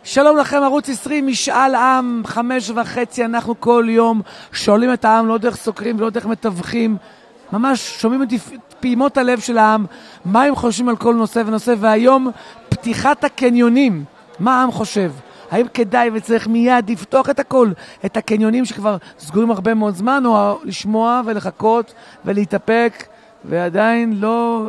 שלום לכם, ערוץ 20, משאל עם, 5:30, אנחנו כל יום שואלים את העם, לא דרך סוקרים ולא דרך מתווכים, ממש שומעים את פעימות הלב של העם, מה הם חושבים על כל נושא ונושא, והיום פתיחת הקניונים, מה העם חושב? האם כדאי וצריך מיד לפתוח את הכל, את הקניונים שכבר סגורים הרבה מאוד זמן, או לשמוע ולחכות ולהתאפק, ועדיין לא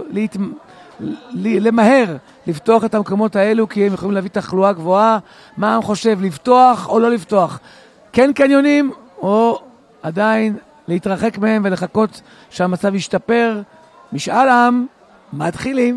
למהר לפתוח את המקומות האלו, כי הם יכולים להביא תחלואה גבוהה. מה העם חושב, לפתוח או לא לפתוח? כן קניונים, או עדיין להתרחק מהם ולחכות שהמצב ישתפר? משאל עם, מתחילים.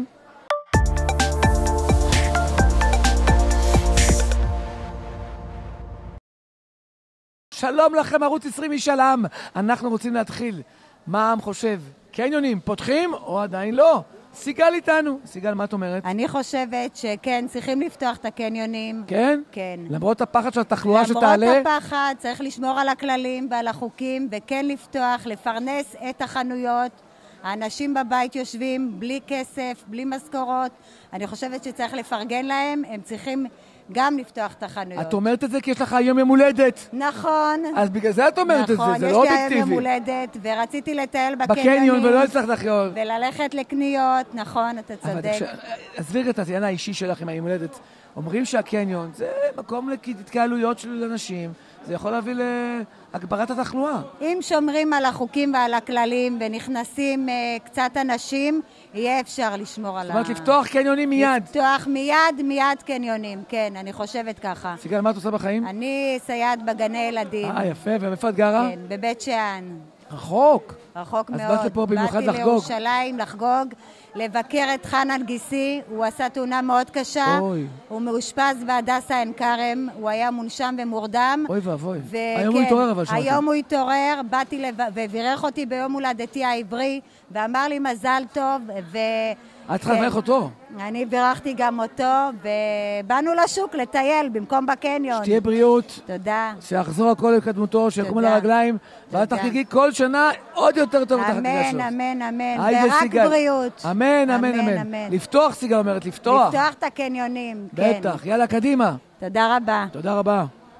שלום לכם, ערוץ 20, משאל עם. אנחנו רוצים להתחיל. מה העם חושב? קניונים פותחים או עדיין לא? סיגל איתנו. סיגל, מה את אומרת? אני חושבת שכן, צריכים לפתוח את הקניונים. כן? כן. למרות הפחד של התחלואה שתעלה? למרות הפחד, צריך לשמור על הכללים ועל החוקים, וכן לפתוח, לפרנס את החנויות. האנשים בבית יושבים בלי כסף, בלי משכורות. אני חושבת שצריך לפרגן להם, הם צריכים גם לפתוח את החנויות. את אומרת את זה כי יש לך היום יום הולדת. נכון. אז בגלל זה את אומרת את זה, זה לא אובייקטיבי. יש לי היום יום הולדת, ורציתי לטייל בקניון ולא הצלחת לחיות. וללכת לקניות, נכון, אתה צודק. עזבי רגע את העניין האישי שלך עם היום הולדת. אומרים שהקניון זה מקום להתקהלויות של אנשים, זה יכול להביא להגברת התחלואה. אם שומרים על החוקים ועל הכללים ונכנסים קצת אנשים, יהיה אפשר לשמור על זאת אומרת, לפתוח קניונים מיד. לפתוח מיד קניונים, כן, אני חושבת ככה. סיגל, מה את עושה בחיים? אני סייעת בגני ילדים. יפה, ומאיפה את גרה? כן, בבית שאן. רחוק. רחוק מאוד. אז באת לפה במיוחד לחגוג. באתי לירושלים לחגוג, לבקר את חנן גיסי, הוא עשה תאונה מאוד קשה. אוי. הוא מאושפז בהדסה עין כרם, הוא היה מונשם ומורדם. אוי ואבוי. היום הוא התעורר אבל שמעתי. היום הוא התעורר, באתי ובירך אותי ביום הולדתי העברי, ואמר לי מזל טוב, את צריכה לברך אותו. אני בירכתי גם אותו, ובאנו לשוק לטייל במקום בקניון. שתהיה בריאות. תודה. שיחזור הכל לקדמותו, שיקום על הרגליים, ואת תחגגי כל שנה עוד יותר טוב את החגיגה שלך. אמן, אמן, ורק בריאות. אמן, אמן, אמן. לפתוח, סיגל אומרת, לפתוח. לפתוח את הקניונים, כן. בטח, יאללה, קדימה. תודה רבה. תודה רבה.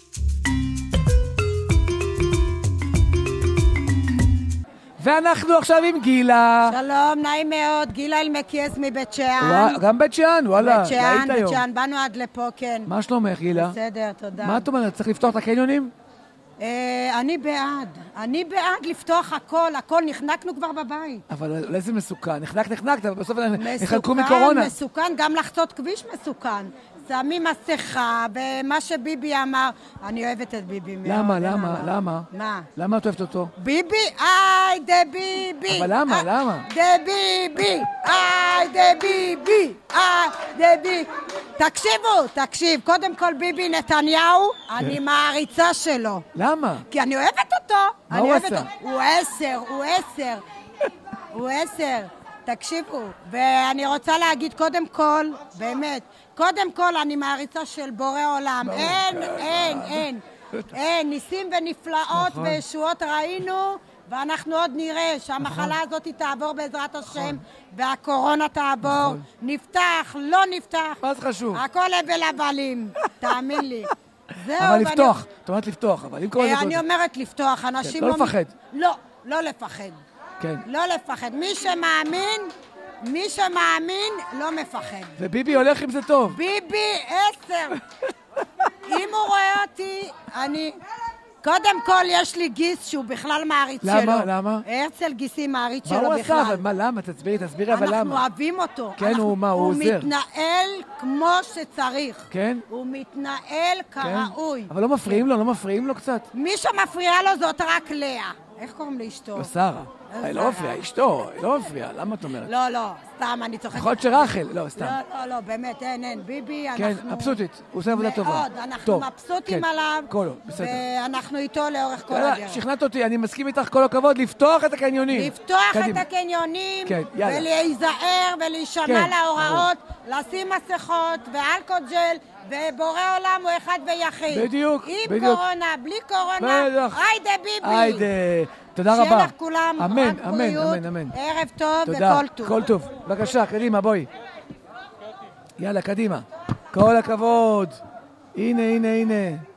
ואנחנו עכשיו עם גילה. שלום, נעים מאוד, גילה אלמקיאס מבית שאן. גם בית שאן, וואלה, בית שאן, באנו עד לפה, כן. מה שלומך, גילה? בסדר, תודה. מה את אומרת, צריך לפתוח את הקניונים? אני בעד לפתוח הכל, נחנקנו כבר בבית. אבל איזה מסוכן, נחנקת, אבל בסוף נחלקו מקורונה. מסוכן, גם לחצות כביש מסוכן. שמים מסכה, ומה שביבי אמר, אני אוהבת את ביבי מאוד. למה? מה? למה את אוהבת אותו? ביבי, דה ביבי. אבל למה? דה ביבי, דה ביבי. תקשיב, קודם כל ביבי נתניהו, אני מעריצה שלו. למה? כי אני אוהבת אותו. מה הוא עשה? הוא 10. תקשיבו, ואני רוצה להגיד קודם כל, באמת, קודם כל אני מעריצה של בורא עולם. אין, ניסים ונפלאות וישועות ראינו, ואנחנו עוד נראה שהמחלה הזאת תעבור בעזרת השם, והקורונה תעבור. נפתח, לא נפתח. מה זה חשוב? הכל הבל הבלים, תאמין לי. אבל לפתוח, את אומרת לפתוח, אבל אם קוראים אני אומרת לפתוח, אנשים... לא לפחד. לא לפחד. כן. לא לפחד. מי שמאמין לא מפחד. וביבי הולך עם זה טוב. ביבי 10. אם הוא רואה אותי, קודם כל יש לי גיס שהוא בכלל מעריץ שלו. למה? הרצל גיסי מעריץ שלו בכלל. מה הוא עשה? מה, למה? תסבירי, אבל למה? אנחנו אוהבים אותו. כן, הוא עוזר. הוא מתנהל כמו שצריך. כן? הוא מתנהל כראוי. אבל לא מפריעים לו קצת. מי שמפריעה לו זאת רק לאה. איך קוראים לאשתו? שרה. היא לא מפריעה, אשתו, היא לא מפריעה, למה את אומרת? לא, סתם, אני צוחקת. יכול להיות שרחל, לא, סתם. לא, באמת, אין, ביבי, אנחנו... כן, מבסוטית, הוא עושה עבודה טובה. מאוד, אנחנו מבסוטים עליו, ואנחנו איתו לאורך כל הדרך. שכנעת אותי, אני מסכים איתך, כל הכבוד, לפתוח את הקניונים. לפתוח את הקניונים, ולהיזהר ולהישמע להוראות, לשים מסכות ואלכוג'ל, ובורא עולם הוא אחד ויחיד. בדיוק. עם קורונה, בלי קורונה, היידה ביבי. היידה. תודה רבה. שיהיה לך כולם רק בריאות, ערב טוב וכל טוב. כל טוב. בבקשה, קדימה, בואי. יאללה, קדימה. כל הכבוד. הנה.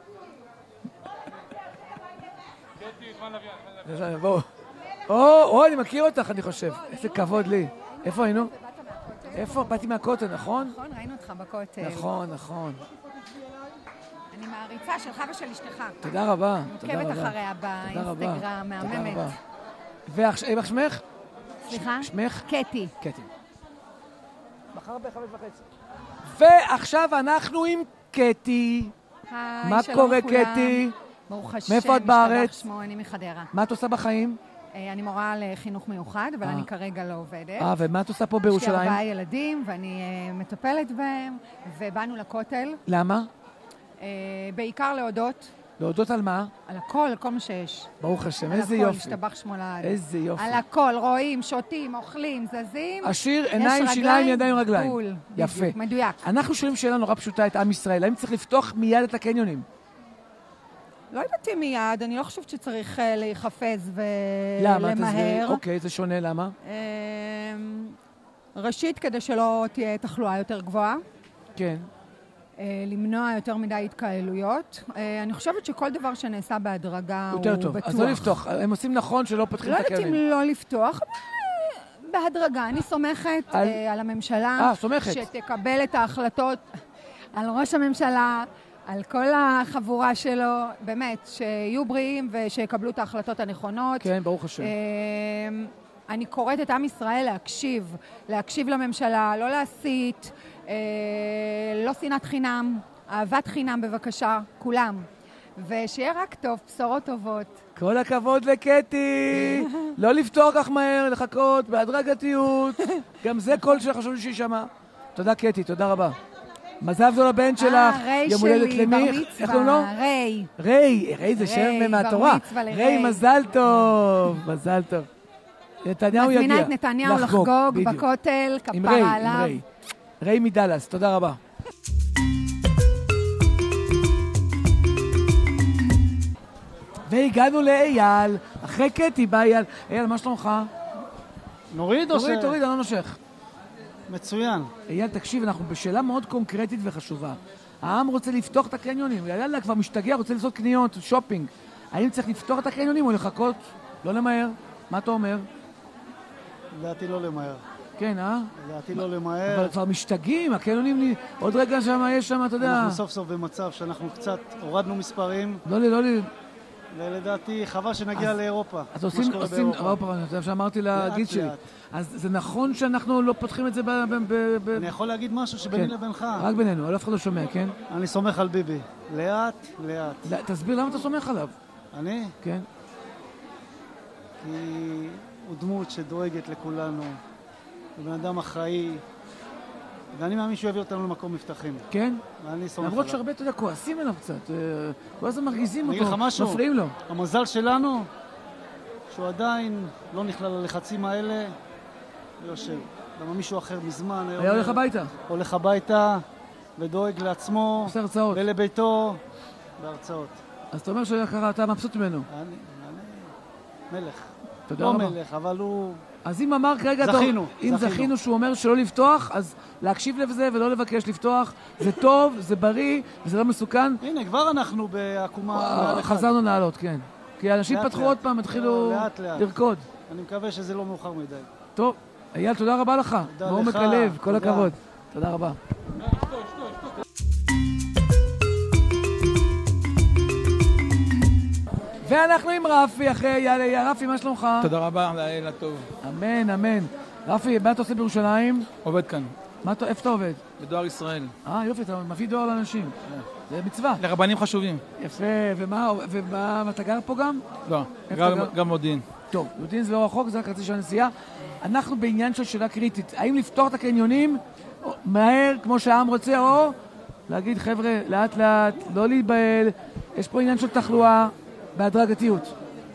בואו, אני מכיר אותך, אני חושב. איזה כבוד לי. איפה היינו? איפה? באתי מהכותל, נכון? נכון, ראינו אותך בכותל. נכון. אני מעריצה שלך ושל אשתך. תודה רבה. עוקבת אחריה באינסטגרם, מהממת. ואיך שמך? סליחה? שמך? קטי. מחר ב-5:30. ועכשיו אנחנו עם קטי. היי, מה קורה, קטי? ברוך השם, מאיפה את בארץ? משתבח שמו, אני מחדרה. מה את עושה בחיים? אני מורה לחינוך מיוחד, אבל אני כרגע לא עובדת. ומה את עושה פה בירושלים? יש לי 4 ילדים, ואני מטפלת בהם, ובאנו לכותל. למה? בעיקר להודות. להודות על מה? על הכל, על כל מה שיש. ברוך השם, על איזה הכל, יופי. השתבח שמו לעד. איזה יופי. על הכל, רואים, שותים, אוכלים, זזים. עשיר, עיניים, שיניים, ידיים, רגליים. בול. יפה. בדיוק, מדויק. אנחנו שואלים שאלה נורא פשוטה את עם ישראל, האם צריך לפתוח מיד את הקניונים? לא ידעתי מיד, אני לא חושבת שצריך להיחפז למה? ולמהר. אוקיי, זה שונה, למה? ראשית, כדי שלא תהיה תחלואה יותר גבוהה. כן. למנוע יותר מדי התקהלויות. אני חושבת שכל דבר שנעשה בהדרגה הוא בטוח. יותר טוב, אז לא לפתוח. הם עושים נכון שלא פותחים את הקניונים. לא יודעת אם לא לפתוח, אבל בהדרגה. אני סומכת על הממשלה. סומכת. שתקבל את ההחלטות על ראש הממשלה, על כל החבורה שלו, באמת, שיהיו בריאים ושיקבלו את ההחלטות הנכונות. כן, ברוך השם. אני קוראת את עם ישראל להקשיב לממשלה, לא להסית, לא שנאת חינם, אהבת חינם בבקשה, כולם. ושיהיה רק טוב, בשורות טובות. כל הכבוד לקטי, לא לפתור כך מהר, לחכות, בהדרגתיות. גם זה קול שחשוב לי שישמע. תודה קטי, תודה רבה. מזל טוב לבן שלך, יום הולדת למי? איך קוראים לו? ריי זה שם מהתורה. ריי, מזל טוב, מזל טוב. נתניהו יגיע. מזמינה את נתניהו לחגוג בכותל, כפרה עליו. ריי מדלס, תודה רבה. והגענו לאייל, אחרי קטי בא אייל. אייל, מה שלומך? נוריד או ש... תוריד, אני לא נושך. מצוין. אייל, תקשיב, אנחנו בשאלה מאוד קונקרטית וחשובה. העם רוצה לפתוח את הקניונים. אייל כבר משתגע, רוצה לעשות קניות, שופינג. האם צריך לפתוח את הקניונים או לחכות? לא למהר? מה אתה אומר? לדעתי לא למהר. כן, לדעתי לא למהר. אבל כבר משתגעים, הקניונים, עוד רגע שם, יש שם, אתה יודע. אנחנו סוף סוף במצב שאנחנו קצת הורדנו מספרים. לא לי. ולדעתי חבל שנגיע לאירופה. אז עושים אירופה, זה שאמרתי להגיד שלי. אז זה נכון שאנחנו לא פותחים את זה אני יכול להגיד משהו שביני לבינך. רק בינינו, אף אחד לא שומע, כן? אני סומך על ביבי. לאט. תסביר למה אתה סומך עליו. אני? כן. כי הוא דמות שדואגת לכולנו. הוא בן אדם אחראי. ואני מאמין שהוא יביא אותנו למקום מבטחים. כן? ואני סומך עליו. למרות שהרבה, אתה יודע, כועסים עליו קצת. כל הזמן מרגיזים אותו, מפריעים לו. המזל שלנו, שהוא עדיין לא נכלל ללחצים האלה, ויושב. למה מישהו אחר מזמן היה הולך הביתה. הולך הביתה ודואג לעצמו. עושה הרצאות. ולביתו בהרצאות. אז אתה אומר שאתה מבסוט ממנו. אני מלך. תודה לא רבה. מלך, אבל הוא... אז אם אמר כרגע... זכינו שהוא אומר שלא לפתוח, אז להקשיב לזה ולא לבקש לפתוח, זה טוב, זה בריא, וזה לא מסוכן. הנה, כבר אנחנו בעקומה... חזרנו לעלות, כן. כי אנשים פתחו עוד פעם, התחילו לרקוד. אני מקווה שזה לא מאוחר מדי. טוב, אייל, תודה רבה לך. מעומק הלב, כל הכבוד. תודה רבה. ואנחנו עם רפי אחרי אייל. רפי, מה שלומך? תודה רבה, לילה טוב. אמן. רפי, מה אתה עושה בירושלים? עובד כאן. איפה אתה עובד? בדואר ישראל. יופי, אתה מביא דואר לאנשים. זה מצווה. לרבנים חשובים. יפה, ומה, אתה גר פה גם? לא, גם מודיעין. טוב, מודיעין זה לא רחוק, זה רק חצי שעה נסיעה. אנחנו בעניין של שאלה קריטית. האם לפתוח את הקניונים מהר, כמו שהעם רוצה, או להגיד, חבר'ה, לאט לאט, לא להתבהל, יש פה עניין של תחלואה בהדרגתיות.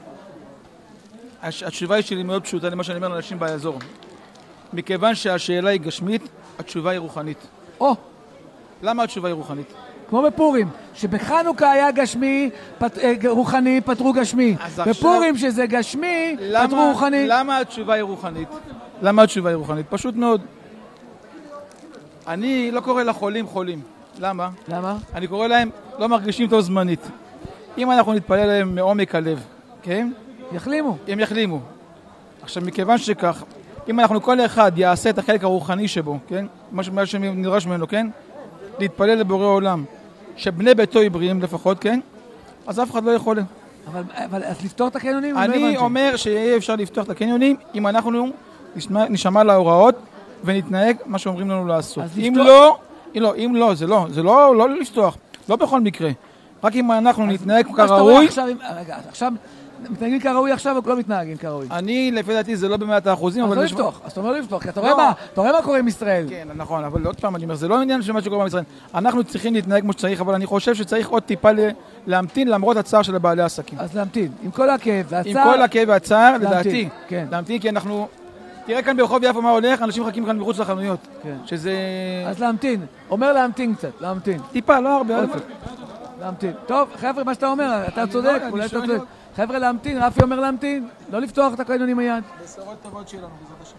התשובה שלי מאוד פשוטה למה שאני אומר לאנשים באזור. מכיוון שהשאלה היא גשמית, התשובה היא רוחנית. למה התשובה היא רוחנית? כמו בפורים, שבחנוכה היה גשמי, רוחני, פתרו גשמי. בפורים שזה גשמי, פתרו רוחני. למה התשובה היא רוחנית? פשוט מאוד. אני לא קורא לחולים חולים. למה? למה? אני קורא להם לא מרגישים טוב זמנית. אם אנחנו נתפלל להם מעומק הלב, כן? יחלימו. הם יחלימו. עכשיו, מכיוון שכך, אם אנחנו כל אחד יעשה את החלק הרוחני שבו, כן? מה שנדרש ממנו, כן? להתפלל לבורא עולם, שבני ביתו יבריאים לפחות, כן? אז אף אחד לא יכול. אבל אז לפתור את הקניונים? אני אומר שיהיה אפשר לפתוח את הקניונים אם אנחנו נשמע להוראות ונתנהג מה שאומרים לנו לעשות. אם לא, זה לא לפתוח, לא בכל מקרה. רק אם אנחנו נתנהג כראוי. רגע, עכשיו מתנהגים כראוי עכשיו או לא מתנהגים כראוי? אני, לפי דעתי, זה לא ב100%. אז לא לפתוח, אז אתה אומר לא לפתוח, כי אתה רואה מה קורה עם ישראל. כן, נכון, אבל עוד פעם אני אומר, זה לא עניין של מה שקורה עם ישראל. אנחנו צריכים להתנהג כמו שצריך, אבל אני חושב שצריך עוד טיפה להמתין למרות הצער של בעלי העסקים. אז להמתין, עם כל הכאב והצער. עם כל הכאב והצער, לדעתי. להמתין, כי אנחנו... תראה כאן ברחוב יפו מה הולך, אנשים מחכים כאן מחוץ לחנויות. שזה... אז להמתין, אומר להמתין קצת, להמתין. טיפה, לא הרבה. להמתין. טוב, חבר'ה, מה שאתה אומר, אתה צודק, אולי אתה צודק. חבר'ה, להמתין, רפי אומר להמתין, לא לפתוח את הקניונים מיד. בשורות טובות שלנו, בעזרת השם.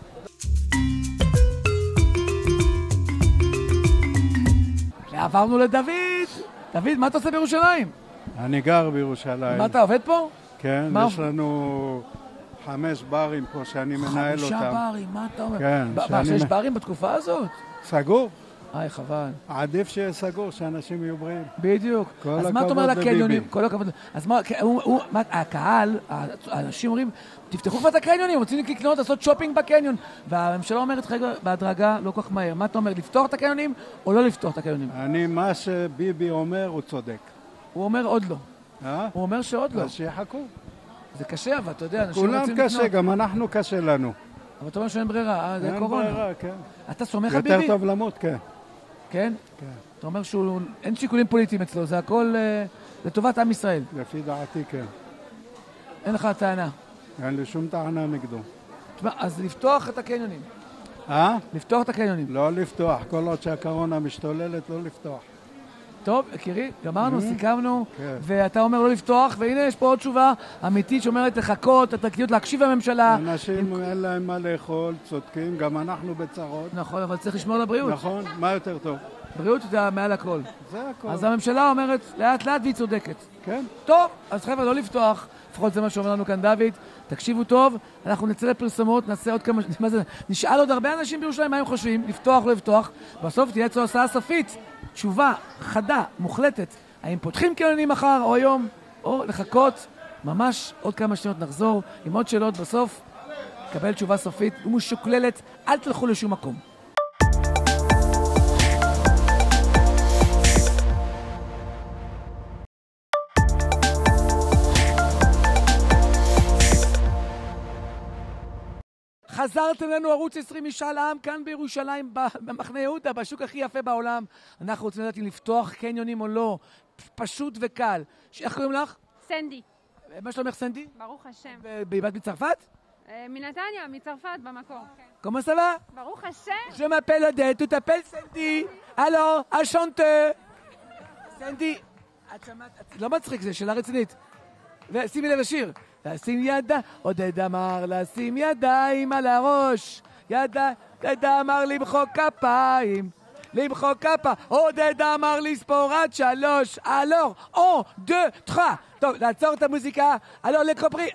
ועברנו לדוד. דוד, מה אתה עושה בירושלים? אני גר בירושלים. מה, אתה עובד פה? כן, יש לנו 5 ברים פה שאני מנהל אותם. 5 ברים, מה אתה אומר? כן. מה, 6 ברים בתקופה הזאת? סגור. חבל. עדיף שיהיה סגור, שאנשים יהיו בריאים. בדיוק. אז מה אתה אומר לקניונים? כל הכבוד. אז מה, הקהל, האנשים אומרים, תפתחו כבר את הקניונים, רוצים לקנות, לעשות שופינג בקניון. והממשלה אומרת, בהדרגה, לא כל כך מהר. מה אתה אומר, לפתוח את הקניונים או לא לפתוח את הקניונים? מה שביבי אומר, הוא צודק. הוא אומר עוד לא. הוא אומר שעוד לא. אז שיחכו. זה קשה, אבל אתה יודע, אנשים רוצים לקנות. כולם קשה, גם אנחנו קשה לנו. אבל אתה אומר שאין ברירה, זה קורונה. אין ברירה, כן. אתה סומך על ביבי? יותר טוב למות, כן. כן? כן. אתה אומר שאין שיקולים פוליטיים אצלו, זה הכל לטובת עם ישראל. לפי דעתי, כן. אין לך טענה. אין לי שום טענה נגדו. תשמע, אז לפתוח את הקניונים. לפתוח את הקניונים. לא לפתוח, כל עוד שהקורונה משתוללת, לא לפתוח. טוב, יקירי, גמרנו, סיכמנו, ואתה אומר לא לפתוח, והנה יש פה עוד תשובה אמיתית שאומרת לחכות, התקתיות, להקשיב לממשלה. אנשים אין להם מה לאכול, צודקים, גם אנחנו בצרות. נכון, אבל צריך לשמור על הבריאות. נכון, מה יותר טוב? בריאות זה מעל הכל. זה הכל. אז הממשלה אומרת לאט לאט והיא צודקת. כן. טוב, אז חבר'ה, לא לפתוח, לפחות זה מה שאומר לנו כאן דוד, תקשיבו טוב, אנחנו נצא לפרסומות, נעשה עוד כמה, נשאל עוד הרבה אנשים בירושלים מה הם חושבים, לפתוח, לא לפתוח, בסוף תהיה הצעה סופית, תשובה חדה, מוחלטת, האם פותחים קניונים מחר או היום, או לחכות, ממש עוד כמה שניות נחזור עם עוד שאלות בסוף, קבל תשובה סופית ומשוקללת, אל תלכו לשום מקום. חזרתם לנו ערוץ 20 משאל העם כאן בירושלים, במחנה יהודה, בשוק הכי יפה בעולם. אנחנו רוצים לדעת אם לפתוח קניונים או לא. פשוט וקל. איך קוראים לך? סנדי. מה שלומך סנדי? ברוך השם. באת מצרפת? מנתניה, מצרפת במקור. comment ça va? ברוך השם. Je m'appelle Odette, tu t'appelles Sandy. Alors, enchanté. סנדי, את שמעת, לא מצחיק, זה שאלה רצינית. ושימי לב לשיר. לשים ידה, עודד אמר לשים ידיים על הראש. עודד אמר למחוא כפיים. למחוא כפה. עודד אמר לספור עד 3. אלור, 1, 2, 3. טוב, לעצור את המוזיקה. אלור, לקופרי.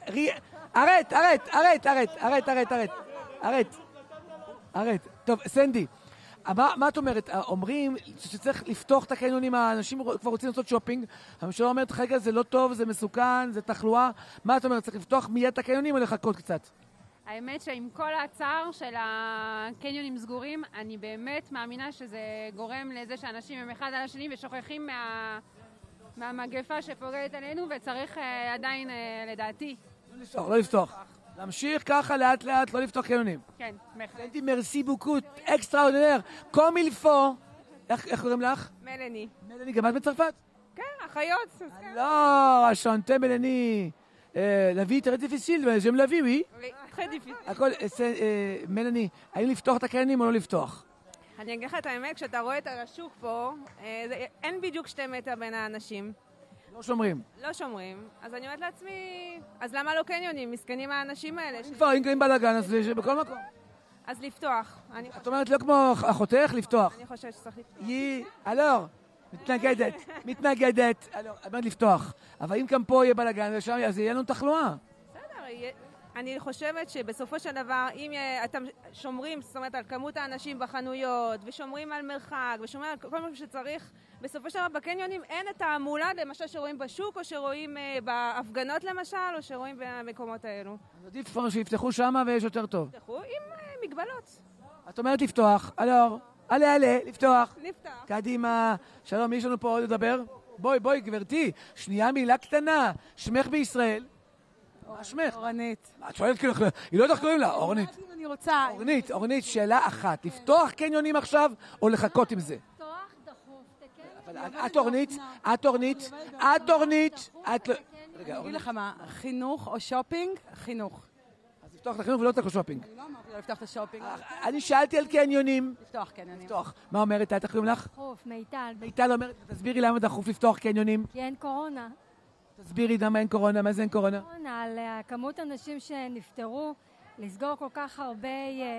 ארט. טוב, סנדי. מה את אומרת? אומרים שצריך לפתוח את הקניונים, האנשים כבר רוצים לעשות שופינג, הממשלה אומרת, רגע, זה לא טוב, זה מסוכן, זה תחלואה. מה את אומרת? צריך לפתוח מיד את הקניונים או לחכות קצת? האמת שעם כל הצער של הקניונים סגורים, אני באמת מאמינה שזה גורם לזה שאנשים הם אחד על השני ושוכחים מהמגפה שפוגעת עלינו, וצריך עדיין, לדעתי, לא לפתוח. להמשיך ככה לאט לאט, לא לפתוח קניונים. כן, בהחלט. סנדי, מרסי בוקוט, אקסטראורדינר, קום מילפו. איך קוראים לך? מלני. מלני, גם את בצרפת? כן, אחיות. לא, השנטה מלני. La vie est très difficile, j'aime la vie, oui. Oui, très difficile. הכל, מלני, האם לפתוח את הקניונים או לא לפתוח? אני אגיד לך את האמת, כשאתה רואה את השוק פה, אין בדיוק 2 מטר בין האנשים. לא שומרים. לא שומרים. אז אני אומרת לעצמי, אז למה לא קניונים? מסכנים האנשים האלה. אם כבר, אם קיים בלגן, אז בכל מקום. אז לפתוח. את אומרת לא כמו אחותך, לפתוח. אני חושבת שצריך לפתוח. אלור, מתנגדת. אלור, את אומרת לפתוח. אבל אם גם פה יהיה בלגן, אז יהיה לנו תחלואה. בסדר, אני חושבת שבסופו של דבר, אם אתם שומרים, זאת אומרת, על כמות האנשים בחנויות, ושומרים על מרחק, ושומרים על כל מה שצריך, בסופו של דבר בקניונים אין את העמולה, למשל שרואים בשוק, או שרואים בהפגנות למשל, או שרואים במקומות האלו. עדיף שיפתחו שמה ויש יותר טוב. יפתחו עם מגבלות. את אומרת לפתוח, אלור, עלה, לפתוח. לפתוח. קדימה, שלום, יש לנו פה עוד לדבר? בואי, גברתי, שנייה מילה קטנה, שמך בישראל. מה שמך? אורנית. את שואלת כאילו, היא לא יודעת קוראים לה, אורנית. אני רוצה... אורנית, שאלה אחת, לפתוח קניונים עכשיו או לחכות עם זה? לפתוח דחוף, תקן. אבל את אורנית. אני אגיד לך מה, חינוך או שופינג? חינוך. אז לפתוח את החינוך ולא את השופינג. אני לא אמרתי לא לפתוח את השופינג. אני שאלתי על קניונים. לפתוח קניונים. לפתוח. מה אומרת? איך קוראים לך? דחוף, מיטל. מיטל אומרת, תסבירי למה דחוף לפתוח קניונים. כי אין קורונה. תסבירי למה אין קורונה, מה זה אין קורונה? קורונה, על כמות אנשים שנפטרו, לסגור כל כך הרבה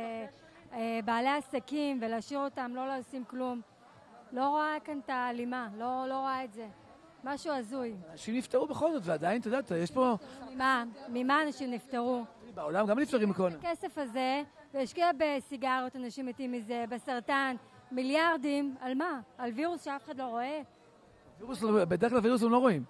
בעלי עסקים ולהשאיר אותם, לא לשים כלום. לא רואה כאן את האלימה, לא רואה את זה. משהו הזוי. אנשים נפטרו בכל זאת, ועדיין, אתה יודעת, יש פה... ממה אנשים נפטרו? בעולם גם נפטרים מקורונה. הכסף הזה, והשקיע בסיגריות, אנשים מתים מזה, בסרטן, מיליארדים, על מה? על וירוס שאף אחד לא רואה? בדרך כלל וירוס הם לא רואים.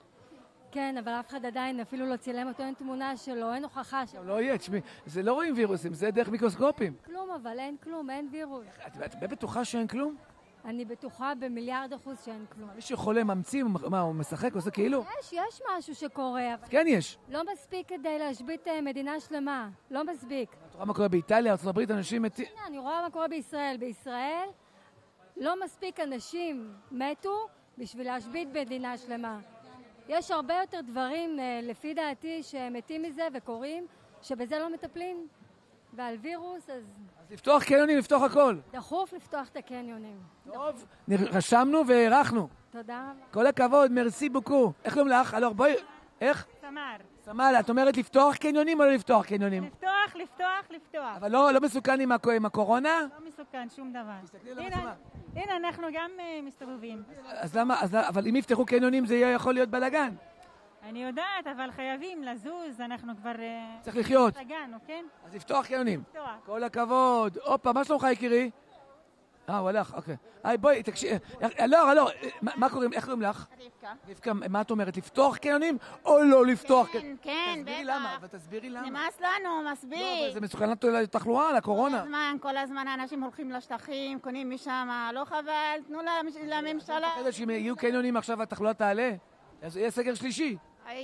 כן, אבל אף אחד עדיין אפילו לא צילם אותו, אין תמונה שלו, אין הוכחה שלו. לא יהיה, תשמעי, זה לא רואים וירוסים, זה דרך מיקרוסקופים. כלום, אבל אין כלום, אין וירוס. את בטוחה שאין כלום? אני בטוחה ב1,000,000,000% שאין כלום. מישהו חולה ממציא, מה, הוא משחק, עושה כאילו? יש משהו שקורה, אבל... כן יש. לא מספיק כדי להשבית מדינה שלמה, לא מספיק. את רואה מה קורה באיטליה, ארצות הברית, אנשים מתים... אני רואה מה קורה בישראל. בישראל לא מספיק אנשים מתו בשביל להשבית מדינה שלמה. יש הרבה יותר דברים, לפי דעתי, שמתים מזה וקורים, שבזה לא מטפלים. ועל וירוס, אז לפתוח קניונים, לפתוח הכל. דחוף לפתוח את הקניונים. טוב, רשמנו והערכנו. תודה רבה. כל הכבוד, מרסי בוקו. איך קוראים לך? אלור, בואי, איך? סמר. סמר, את אומרת לפתוח קניונים או לא לפתוח קניונים? לפתוח. אבל לא מסוכן עם הקורונה? לא מסוכן, שום דבר. תסתכלי על המצלמה. הנה, אנחנו גם מסתובבים. אז למה, אבל אם יפתחו קניונים זה יכול להיות בלגן. אני יודעת, אבל חייבים לזוז, אנחנו כבר... צריך לחיות. הגענו, כן? אז לפתוח קניונים. לפתוח. כל הכבוד. הופה, מה שלומך יקירי? הוא הלך, אוקיי. בואי, תקשיב. אלור, מה קוראים, איך קוראים לך? רבקה, מה את אומרת? לפתוח קניונים או לא לפתוח? כן, תסבירי למה, ותסבירי למה. נמאס לנו, מספיק. לא, אבל זה מסוכן לתחלואה, לקורונה. כל הזמן האנשים הולכים לשטחים, קונים משם, לא חבל, תנו לממשלה. אחרי שאם יהיו קניונים עכשיו התחלואה תעלה, אז יהיה סגר שלישי.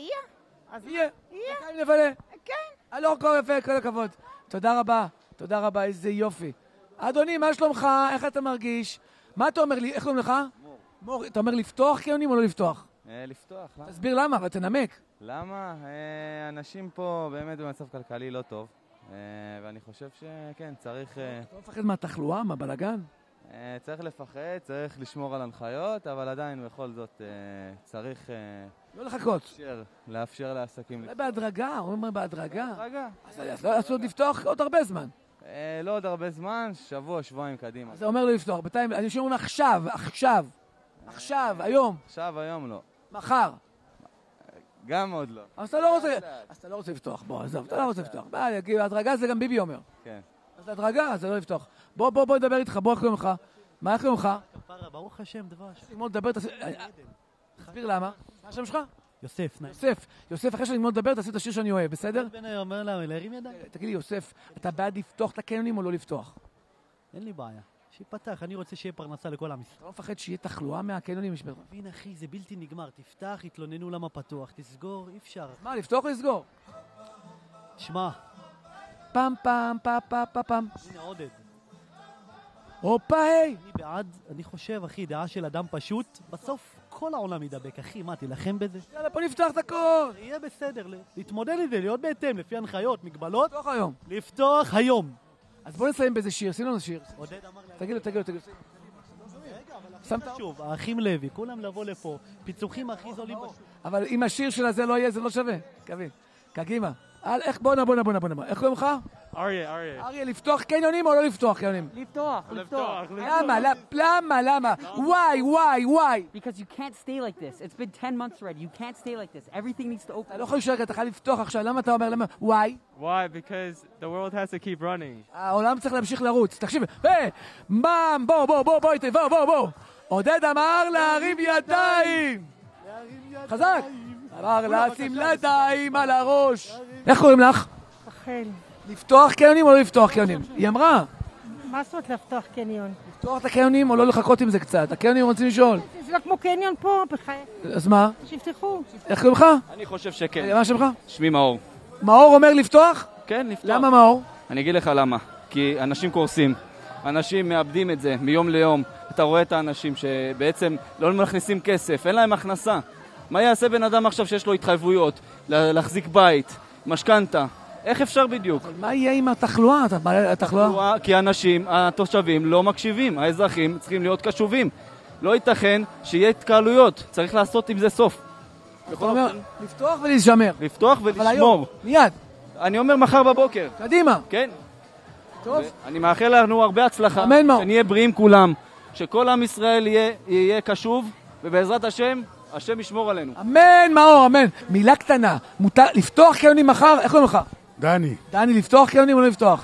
יהיה. יהיה. נבלה. כן. אלור, כל הכבוד. תודה רבה, איזה יופי. אדוני, מה שלומך? איך אתה מרגיש? מה אתה אומר לי? איך קוראים לך? מור. אתה אומר לפתוח קניונים או לא לפתוח? לפתוח, למה? תסביר למה, אבל תנמק. למה? אנשים פה באמת במצב כלכלי לא טוב, ואני חושב שכן, צריך... אתה לא מפחד מהתחלואה, מהבלגן? צריך לפחד, צריך לשמור על הנחיות, אבל עדיין בכל זאת צריך... לא לחכות. לאפשר לעסקים... אולי בהדרגה, אומרים בהדרגה. בהדרגה. אז לא לעשות לפתוח עוד הרבה זמן. לא עוד הרבה זמן, שבוע, שבועיים קדימה. זה אומר לא לפתוח. אני שומעים עכשיו, היום. עכשיו, היום לא. מחר. גם עוד לא. אז אתה לא רוצה לפתוח. בוא, עזוב, אתה לא רוצה לפתוח. הדרגה זה גם ביבי אומר. כן. אז הדרגה, זה לא לפתוח. בוא נדבר איתך, איך קוראים לך? מה איך קוראים לך? כפרה, ברוך השם, דבר השם. ללמוד לדבר, תסביר למה. מה השם שלך? יוסף. יוסף, אחרי שאני ללמוד לדבר, תעשי את השיר שאני אוהב, בסדר? בן אומר לה, להרים ידיים. תגיד לי, יוסף, אתה בעד לפתוח את הקניונים או לא לפתוח? אין לי בעיה. שיפתח, אני רוצה שיהיה פרנסה לכל עם ישראל. אתה לא מפחד שיהיה תחלואה מהקניונים? מבין, אחי, זה בלתי נגמר. תפתח, התלוננו למה פתוח. תסגור, אי אפשר. מה, לפתוח או לסגור? שמע. פעם. הנה עודד. הופה, היי. אני בעד, אני חושב, אחי, דעה של אדם פשוט. בסוף כל העולם ידבק, אחי, מה, תילחם בזה? יאללה, בוא נפתח את הכל. יהיה בסדר, להתמודד עם זה, להיות בהתאם, לפי הנחיות, מגבלות. לפתוח היום. לפתוח היום. אז בוא נסיים באיזה שיר, שים לנו שיר. עודד אמר לי... תגיד לו. רגע, אבל הכי חשוב, האחים לוי, כולם לבוא לפה, פיצוחים הכי זולים. אבל אם השיר של הזה לא יהיה, זה לא שווה. קווין. קגימה. בוא נע. איך קוראים לך? אריה, לפתוח קניונים או לא לפתוח קניונים? לפתוח. למה? Why? Because you can't stay like this. It's been 10 months already. You can't stay like this. Everything needs to open. אתה לא יכול לשאול, אתה חייב לפתוח עכשיו. למה אתה אומר? Why? Why? Because the world has to keep running. העולם צריך להמשיך לרוץ. תקשיב, בוא. עודד אמר להרים ידיים. חזק. אמר לשים ידיים על הראש. איך קוראים לך? רחל. לפתוח קניונים או לא לפתוח קניונים? היא אמרה. מה זאת לפתוח קניון? לפתוח את הקניונים או לא לחכות עם זה קצת? הקניונים רוצים לשאול. זה לא כמו קניון פה, בחיי. אז מה? שיפתחו. איך קוראים לך? אני חושב שכן. מה שמך? שמי מאור. מאור אומר לפתוח? כן, לפתוח. למה מאור? אני אגיד לך למה. כי אנשים קורסים. אנשים מאבדים את זה מיום ליום. אתה רואה את האנשים שבעצם לא מכניסים כסף, אין להם הכנסה. מה יעשה בן אדם עכשיו שיש לו התחייבויות? להחזיק בית, משכנתה. איך אפשר בדיוק? מה יהיה עם התחלואה? התחלואה, כי האנשים, התושבים לא מקשיבים. האזרחים צריכים להיות קשובים. לא ייתכן שיהיה התקהלויות. צריך לעשות עם זה סוף. לפתוח ולשמר. לפתוח ולשמור. מיד. אני אומר מחר בבוקר. קדימה. כן. טוב. אני מאחל לנו הרבה הצלחה. אמן מאור. שנהיה בריאים כולם. שכל עם ישראל יהיה קשוב, ובעזרת השם, השם ישמור עלינו. אמן מאור, אמן. מילה קטנה. מותר לפתוח קניונים מחר? איך קוראים לך? דני. דני, לפתוח קניונים או לא לפתוח?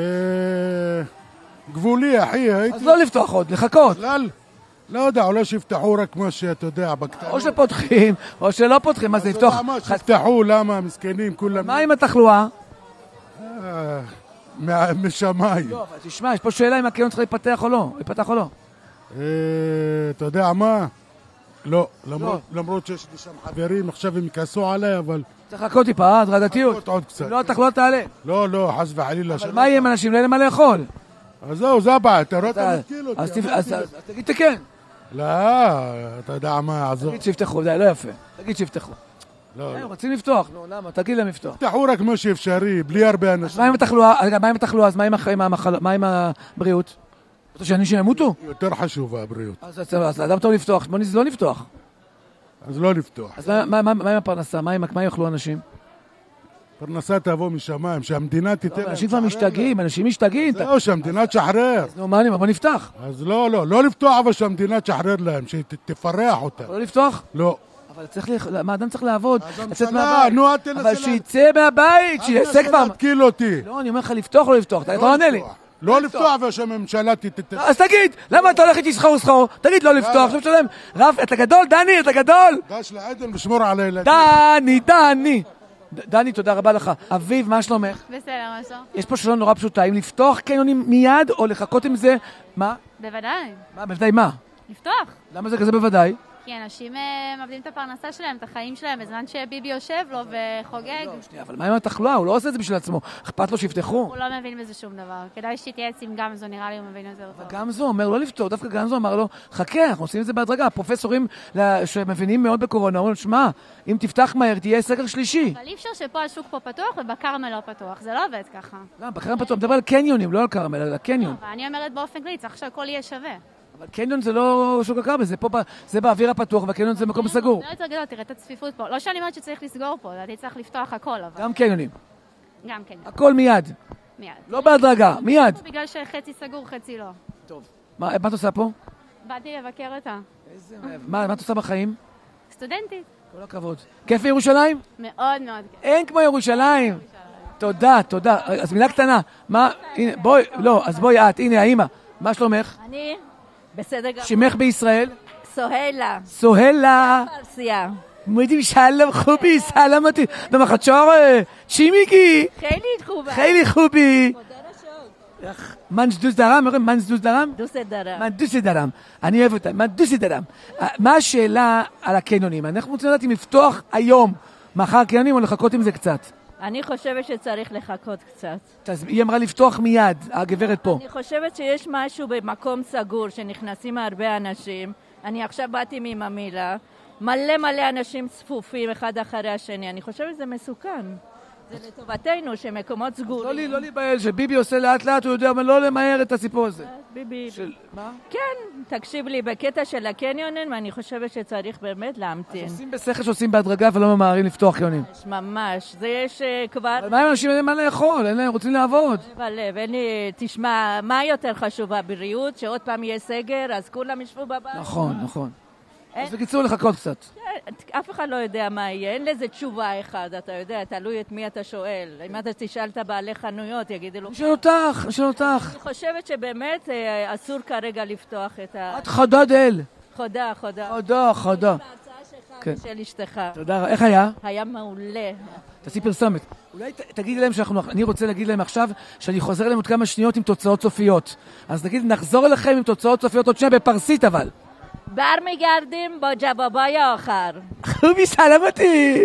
גבולי, אחי, הייתי... אז לא לפתוח עוד, לחכות. לא יודע, אולי שיפתחו רק מה שאתה יודע, בקטנות. או שפותחים, או שלא פותחים, מה זה לפתוח? אתה יודע מה, שיפתחו, למה, מסכנים, כולם... מה עם התחלואה? משמיים. לא, אבל תשמע, יש פה שאלה אם הקניון צריך להיפתח או לא. אתה יודע מה? לא, למרות שיש לי שם חברים, עכשיו הם יכעסו עליי, אבל... צריך לחכות טיפה, הדרגתיות. עוד קצת. לא, התחלואה תעלה. לא, חס וחלילה. אבל מה יהיה עם אנשים? לא יהיה למה לאכול. אז זהו, זה הבעיה, אתה רואה אתה מתקיל אותי. אז תגיד שכן. לא, אתה יודע מה, עזוב. תגיד שיפתחו, זה לא יפה. תגיד שיפתחו. לא. הם רוצים לפתוח, נו, למה? תגיד להם לפתוח. תפתחו רק מה שאפשרי, בלי הרבה אנשים. אז מה עם התחלואה? אז מה עם הבריאות? רוצה שאנשים ימותו? יותר חשוב הבריאות. אז אדם טוב לפתוח, בוא לא לפתוח. אז לא לפתוח. אז מה עם הפרנסה? מה יאכלו אנשים? פרנסה תבוא משמיים, שהמדינה תיתן... אנשים כבר משתגעים, אנשים משתגעים. זהו, שהמדינה תשחרר. נו, מה אני אומר? בוא נפתח. אז לא לפתוח, אבל שהמדינה תשחרר להם, שתפרח אותם. לא לפתוח? לא. אבל מה אדם צריך לעבוד? לצאת מהבית. נו, אבל שיצא מהבית, שיעשה כבר... תתקיל אותי. לא, אני אומר לך לפתוח או לא לפתוח, אתה לא עונה לי. לא לפתוח ושהממשלה אז תגיד, למה אתה הולך איתי סחור? תגיד לא לפתוח, עכשיו שלם. רב, אתה גדול, דני, אתה גדול. גש לעדן ושמור על הילדים. דני, תודה רבה לך. אביב, מה שלומך? בסדר, מה שלום? יש פה שאלה נורא פשוטה, אם לפתוח קניונים מיד או לחכות עם זה, מה? בוודאי. בוודאי מה? לפתוח. למה זה כזה בוודאי? כי אנשים מאבדים את הפרנסה שלהם, את החיים שלהם, בזמן שביבי יושב לו וחוגג. אבל מה עם התחלואה? הוא לא עושה את זה בשביל עצמו. אכפת לו שיפתחו. הוא לא מבין בזה שום דבר. כדאי שתתייעץ עם גמזו, נראה לי הוא מבין את זה יותר. גמזו אומר לא לפתור, דווקא גמזו אמר לו, חכה, אנחנו עושים את זה בהדרגה. הפרופסורים שמבינים מאוד בקורונה, אומרים, שמע, אם תפתח מהר, תהיה סגר שלישי. אבל אי אפשר שפה השוק פה פתוח ובקרמל לא פתוח. זה לא עובד ככה. לא, בקרמל פתוח, מדבר על קניונים, לא על קרמל, על הקניון. אני אומרת באופן כללי, צריך שהכל יהיה שווה. אבל קניון זה לא שוק הקרמל, זה באוויר הפתוח, והקניון זה מקום סגור. זה לא יותר גדול, תראה את הצפיפות פה. לא שאני אומרת שצריך לסגור פה, לדעתי צריך לפתוח הכל, אבל... גם קניונים. גם קניונים. הכל מיד. מיד. לא בהדרגה, מיד. בגלל שחצי סגור, חצי לא. טוב. מה את עושה פה? באתי לבקר אותה. מה את עושה בחיים? סטודנטית. כל הכבוד. כיף בירושלים? מאוד מאוד כיף. אין כמו ירושלים. תודה. אז מילה קטנה. הנה, בואי את, הנה האמא. מה שלומך? אני בסדר גמור. שמך בישראל? סוהלה. פרסיה. מודים שלום خوبی سلامتی به مخاطر چی میگی خیلی خوبه خیلی خوبی من دوست دارم من دوست دارم من دوست دارم אני אוהב אותה, دوست دارم. מה השאלה על הקניונים? אנחנו רוצים לדעת אם לפתוח היום מחר קניונים או לחכות עם זה קצת. אני חושבת שצריך לחכות קצת. היא אמרה לפתוח מיד, הגברת פה. אני חושבת שיש משהו במקום סגור שנכנסים הרבה אנשים. אני עכשיו באתי מממילה. מלא אנשים צפופים אחד אחרי השני. אני חושבת שזה מסוכן. זה לטובתנו שמקומות סגורים. לא להיבהל, שביבי עושה לאט לאט, הוא יודע, אבל לא למהר את הסיפור הזה. ביבי. מה? כן, תקשיב לי, בקטע של הקניונים, אני חושבת שצריך באמת להמתין. אז עושים בשכל שעושים בהדרגה ולא ממהרים לפתוח קניונים. ממש, זה יש כבר... אבל מה עם אנשים אין להם מה לאכול? אין להם, רוצים לעבוד. בלב, תשמע, מה יותר חשוב? הבריאות, שעוד פעם יהיה סגר, אז כולם ישבו בבית? נכון. אז בקיצור לחכות קצת. אף אחד לא יודע מה יהיה, אין לזה תשובה אחד, אתה יודע, תלוי את מי אתה שואל. אם אתה תשאל את בעלי חנויות, יגידו לו... נשאל אותך. אני חושבת שבאמת אסור כרגע לפתוח את ה... את חודה דל. חודה. חודה. כן. של אשתך. תודה, איך היה? היה מעולה. תעשי פרסומת. אולי תגידי להם אני רוצה להגיד להם עכשיו שאני חוזר אליהם עוד כמה שניות עם תוצאות סופיות. אז נגיד, נחזור אליכם עם תוצאות סופיות עוד שנייה בפרסית אבל. برمیگردیم با جوابای آخر. خوبی سلامتی.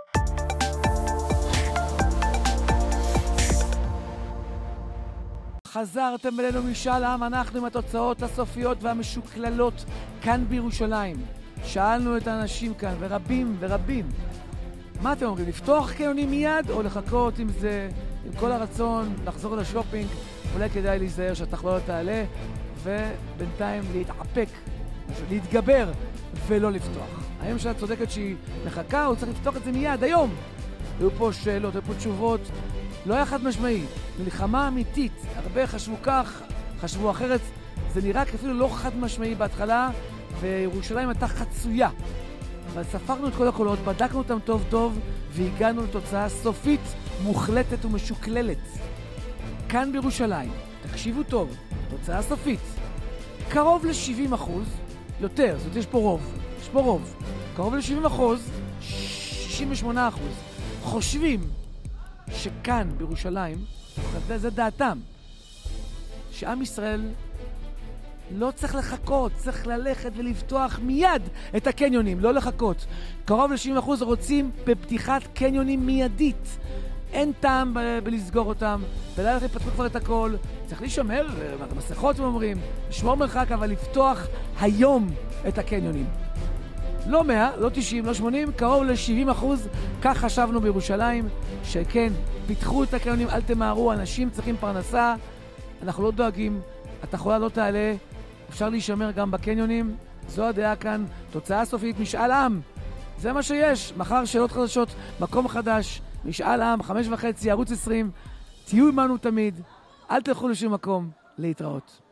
חזרתם אלינו משאל עם, אנחנו עם התוצאות הסופיות והמשוקללות כאן בירושלים. שאלנו את האנשים כאן, ורבים. מה אתם אומרים, לפתוח קניונים מיד או לחכות עם זה, עם כל הרצון, לחזור לשופינג? אולי כדאי להיזהר שהתחלואה תעלה, ובינתיים להתגבר ולא לפתוח. הממשלה צודקת שהיא מחכה, הוא צריך לפתוח את זה מיד, היום. היו פה שאלות, היו פה תשובות, לא היה חד משמעי. מלחמה אמיתית, הרבה חשבו כך, חשבו אחרת, זה נראה אפילו לא חד משמעי בהתחלה, וירושלים הייתה חצויה. אבל ספרנו את כל הקולות, בדקנו אותם טוב, והגענו לתוצאה סופית, מוחלטת ומשוקללת. כאן בירושלים, תקשיבו טוב, תוצאה סופית. קרוב ל-70%, יותר, זאת אומרת, יש פה רוב. קרוב ל-70%, 68%, חושבים שכאן בירושלים, זה דעתם, שעם ישראל לא צריך לחכות, צריך ללכת ולפתוח מיד את הקניונים, לא לחכות. קרוב ל-70% רוצים בפתיחת קניונים מיידית. אין טעם בלסגור אותם, וללכת לפתחו כבר את הכל. צריך להישמר, מסכות אומרים, לשמור מרחק, אבל לפתוח היום את הקניונים. לא 100, לא 90, לא 80, קרוב ל-70%, כך חשבנו בירושלים, שכן, פיתחו את הקניונים, אל תמהרו, אנשים צריכים פרנסה, אנחנו לא דואגים, התחלואה לא תעלה, אפשר להישמר גם בקניונים, זו הדעה כאן, תוצאה סופית, משאל עם, זה מה שיש, מחר שאלות חדשות, מקום חדש, משאל עם, 5:30, ערוץ 20, תהיו עמנו תמיד, אל תלכו לשום מקום, להתראות.